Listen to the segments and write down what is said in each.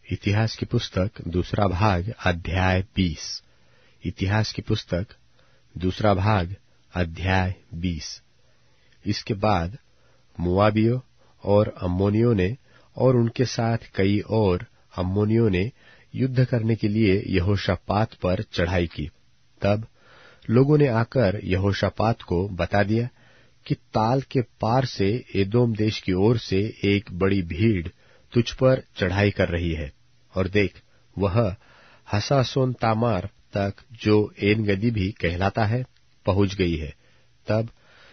इतिहास की पुस्तक दूसरा भाग अध्याय 20। इतिहास की पुस्तक दूसरा भाग अध्याय 20। इसके बाद मोआबियों और अम्मोनियों ने और उनके साथ कई और अम्मोनियों ने युद्ध करने के लिए यहोशापात पर चढ़ाई की। तब लोगों ने आकर यहोशापात को बता दिया कि ताल के पार से एदोम देश की ओर से एक बड़ी भीड़ तुझ पर चढ़ाई कर रही है, और देख, वह हसासोन तामार तक, जो एन गदी भी कहलाता है, पहुंच गई है। तब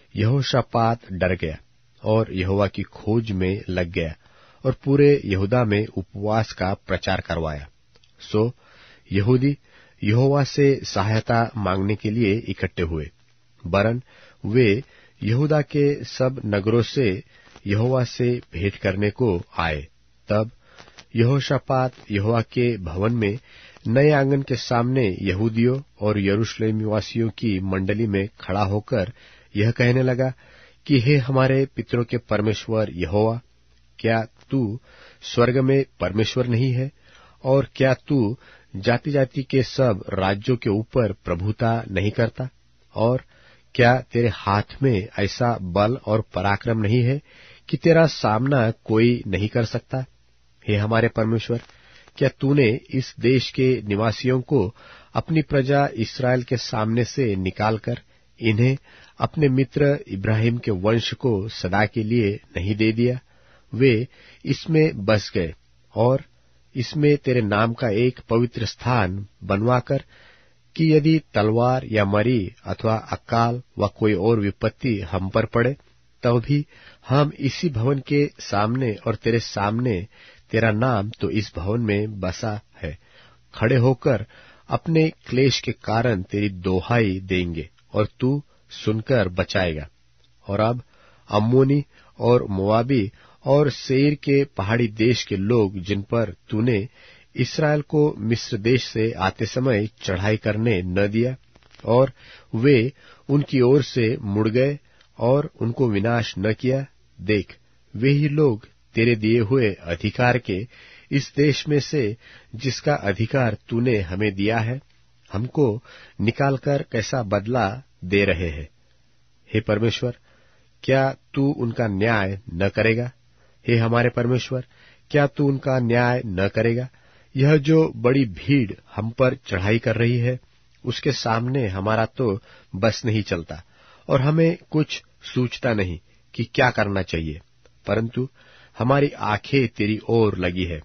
यहोशापात डर गया और यहोवा की खोज में लग गया और पूरे यहूदा में उपवास का प्रचार करवाया। सो यहूदी यहोवा से सहायता मांगने के लिए इकट्ठे हुए, वरन वे यहूदा के सब नगरों से यहोवा से भेंट करने को आए। तब यहोशापात यहोवा के भवन में नए आंगन के सामने यहूदियों और यरूशलेम निवासियों की मंडली में खड़ा होकर यह कहने लगा कि हे हमारे पितरों के परमेश्वर यहोवा, क्या तू स्वर्ग में परमेश्वर नहीं है? और क्या तू जाति जाति के सब राज्यों के ऊपर प्रभुता नहीं करता? और क्या तेरे हाथ में ऐसा बल और पराक्रम नहीं है कि तेरा सामना कोई नहीं कर सकता? हे हमारे परमेश्वर, क्या तूने इस देश के निवासियों को अपनी प्रजा इस्राएल के सामने से निकालकर इन्हें अपने मित्र इब्राहिम के वंश को सदा के लिए नहीं दे दिया? वे इसमें बस गए और इसमें तेरे नाम का एक पवित्र स्थान बनवाकर, कि यदि तलवार या मरी अथवा अकाल व कोई और विपत्ति हम पर पड़े, तब भी हम इसी भवन के सामने और तेरे सामने, तेरा नाम तो इस भवन में बसा है, खड़े होकर अपने क्लेश के कारण तेरी दोहाई देंगे और तू सुनकर बचाएगा। और अब अम्मोनी और मोआबी और सेईर के पहाड़ी देश के लोग, जिन पर तूने इस्राएल को मिस्र देश से आते समय चढ़ाई करने न दिया, और वे उनकी ओर से मुड़ गए और उनको विनाश न किया, देख, वे ही लोग तेरे दिए हुए अधिकार के इस देश में से, जिसका अधिकार तूने हमें दिया है, हमको निकालकर कैसा बदला दे रहे हैं। हे परमेश्वर, क्या तू उनका न्याय न करेगा? हे हमारे परमेश्वर, क्या तू उनका न्याय न करेगा? यह जो बड़ी भीड़ हम पर चढ़ाई कर रही है, उसके सामने हमारा तो बस नहीं चलता, और हमें कुछ सूझता नहीं कि क्या करना चाहिए, परंतु हमारी आंखें तेरी ओर लगी है।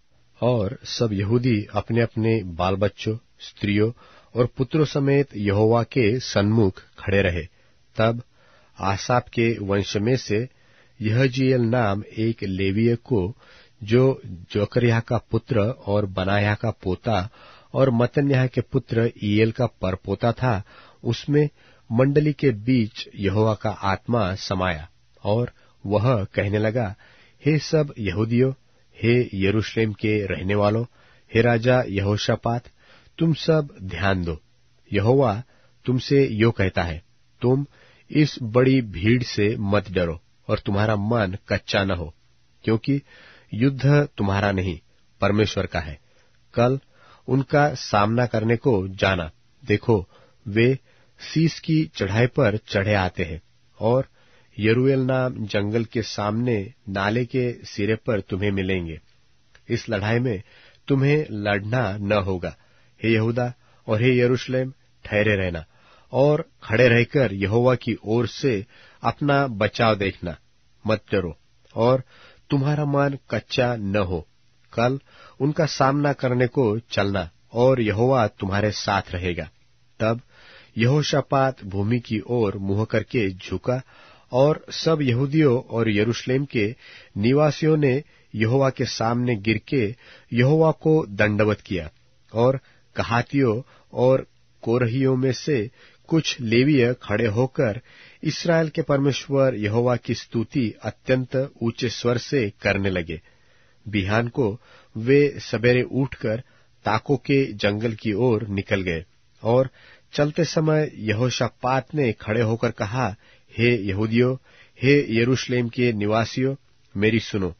और सब यहूदी अपने अपने बाल बच्चों, स्त्रियों और पुत्रों समेत यहोवा के सन्मुख खड़े रहे। तब आसाप के वंश में से यहजीएल नाम एक लेवीय को, जो जोकरिया का पुत्र और बनाया का पोता और मतन्याह के पुत्र ईएल का परपोता था, उसमें मंडली के बीच यहोवा का आत्मा समाया, और वह कहने लगा, हे सब यहूदियों, हे यरूशलेम के रहने वालों, हे राजा यहोशापात, तुम सब ध्यान दो। यहोवा तुमसे यो कहता है, तुम इस बड़ी भीड़ से मत डरो और तुम्हारा मन कच्चा न हो, क्योंकि युद्ध तुम्हारा नहीं, परमेश्वर का है। कल उनका सामना करने को जाना। देखो, वे सीस की चढ़ाई पर चढ़े आते हैं, और यरूएल नाम जंगल के सामने नाले के सिरे पर तुम्हें मिलेंगे। इस लड़ाई में तुम्हें लड़ना न होगा। हे यहूदा और हे यरूशलेम, ठहरे रहना और खड़े रहकर यहोवा की ओर से अपना बचाव देखना, मत डरो और तुम्हारा मन कच्चा न हो। कल उनका सामना करने को चलना, और यहोवा तुम्हारे साथ रहेगा। तब यहोशापात भूमि की ओर मुंह करके झुका, और सब यहूदियों और यरूशलेम के निवासियों ने यहोवा के सामने गिर के यहोवा को दंडवत किया। और कहातियों और कोरहियों में से कुछ लेवीय खड़े होकर इस्राएल के परमेश्वर यहोवा की स्तुति अत्यंत ऊंचे स्वर से करने लगे। बिहान को वे सवेरे उठकर ताकों के जंगल की ओर निकल गए, और चलते समय यहोशापात ने खड़े होकर कहा, हे यहूदियों, हे यरूशलेम के निवासियों, मेरी सुनो।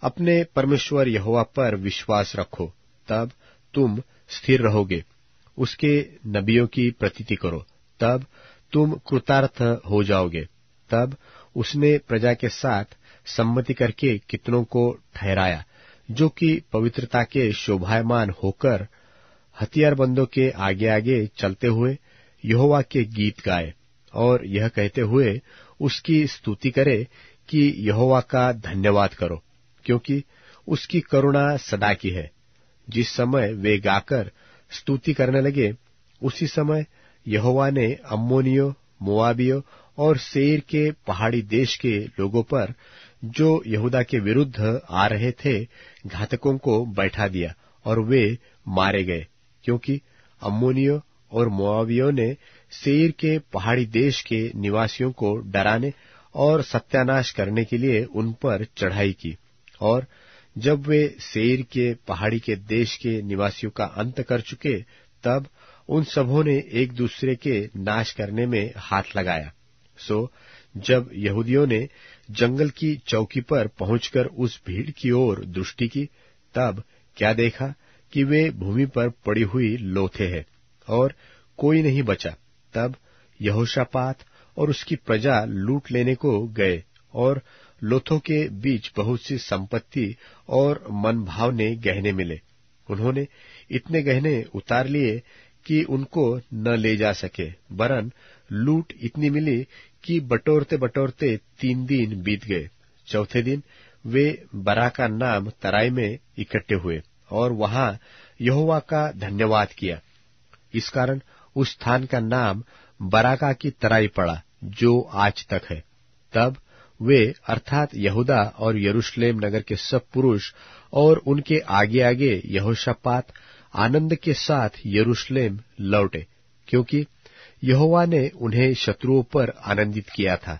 अपने परमेश्वर यहोवा पर विश्वास रखो, तब तुम स्थिर रहोगे। उसके नबियों की प्रतीति करो, तब तुम कृतार्थ हो जाओगे। तब उसने प्रजा के साथ सम्मति करके कितनों को ठहराया, जो कि पवित्रता के शोभायमान होकर हथियारबंदों के आगे आगे चलते हुए यहोवा के गीत गाए, और यह कहते हुए उसकी स्तुति करे कि यहोवा का धन्यवाद करो, क्योंकि उसकी करुणा सदा की है। जिस समय वे गाकर स्तुति करने लगे, उसी समय यहोवा ने अम्मोनियों, मोआबियों और सेईर के पहाड़ी देश के लोगों पर, जो यहूदा के विरुद्ध आ रहे थे, घातकों को बैठा दिया, और वे मारे गए, क्योंकि अम्मोनियों और मोआबियों ने सेईर के पहाड़ी देश के निवासियों को डराने और सत्यानाश करने के लिए उन पर चढ़ाई की। और जब वे सेईर के पहाड़ी के देश के निवासियों का अंत कर चुके, तब उन सबों ने एक दूसरे के नाश करने में हाथ लगाया। सो जब यहूदियों ने जंगल की चौकी पर पहुंचकर उस भीड़ की ओर दृष्टि की, तब क्या देखा कि वे भूमि पर पड़ी हुई लोथे हैं, और कोई नहीं बचा। तब यहोशापात और उसकी प्रजा लूट लेने को गए, और लोथों के बीच बहुत सी संपत्ति और मनभावने गहने मिले। उन्होंने इतने गहने उतार लिए कि उनको न ले जा सके, वरन लूट इतनी मिली कि बटोरते बटोरते 3 दिन बीत गए। चौथे दिन वे बराका नाम तराई में इकट्ठे हुए, और वहां यहोवा का धन्यवाद किया। इस कारण उस स्थान का नाम बराका की तराई पड़ा, जो आज तक है। तब वे अर्थात यहूदा और यरूशलेम नगर के सब पुरुष और उनके आगे आगे यहोशापात आनंद के साथ यरूशलेम लौटे, क्योंकि यहोवा ने उन्हें शत्रुओं पर आनंदित किया था।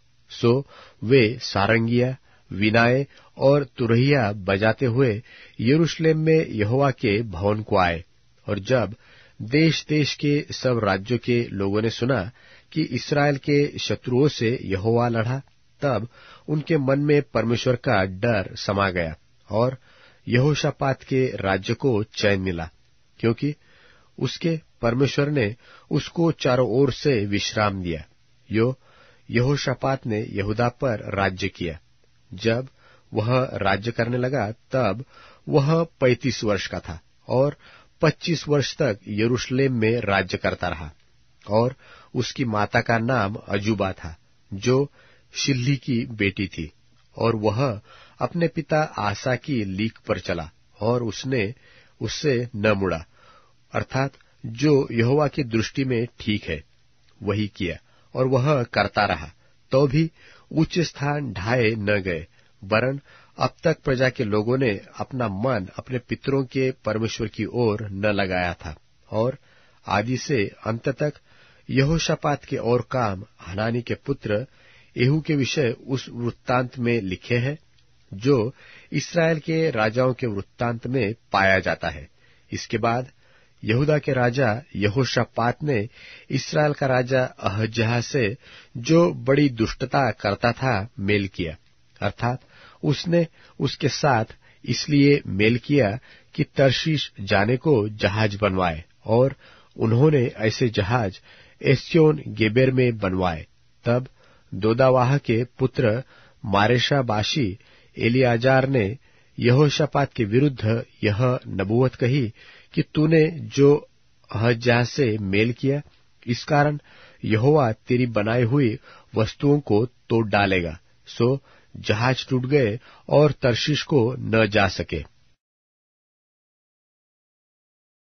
सो वे सारंगिया, वीणाएं और तुरहिया बजाते हुए यरूशलेम में यहोवा के भवन को आए। और जब देश देश के सब राज्यों के लोगों ने सुना कि इस्राएल के शत्रुओं से यहोवा लड़ा, तब उनके मन में परमेश्वर का डर समा गया, और यहोशापात के राज्य को चैन मिला, क्योंकि उसके परमेश्वर ने उसको चारों ओर से विश्राम दिया। यहोशापात ने यहूदा पर राज्य किया। जब वह राज्य करने लगा, तब वह 35 वर्ष का था, और 25 वर्ष तक यरूशलेम में राज्य करता रहा। और उसकी माता का नाम अजूबा था, जो शिल्ही की बेटी थी। और वह अपने पिता आसा की लीक पर चला, और उसने उससे न मुड़ा, अर्थात जो यहोवा की दृष्टि में ठीक है वही किया, और वह करता रहा। तो भी उच्च स्थान ढाए न गए, वरन अब तक प्रजा के लोगों ने अपना मन अपने पितरों के परमेश्वर की ओर न लगाया था। और आदि से अंत तक यहोशापात के और काम हनानी के पुत्र येहू के विषय उस वृत्तांत में लिखे हैं, जो इस्राएल के राजाओं के वृत्तांत में पाया जाता है। इसके बाद यहूदा के राजा यहोशापात ने इस्राएल का राजा अहज्याह से, जो बड़ी दुष्टता करता था, मेल किया। अर्थात उसने उसके साथ इसलिए मेल किया कि तर्शीश जाने को जहाज बनवाए, और उन्होंने ऐसे जहाज एस्योन गेबेर में बनवाए। तब दोदावाह के पुत्र मारेशाबाशी एलियाजार ने यहोशापात के विरुद्ध यह नबूवत कही कि तूने जो अहज्याह से मेल किया, इस कारण यहोवा तेरी बनाई हुई वस्तुओं को तोड़ डालेगा। सो जहाज टूट गए और तर्शीश को न जा सके।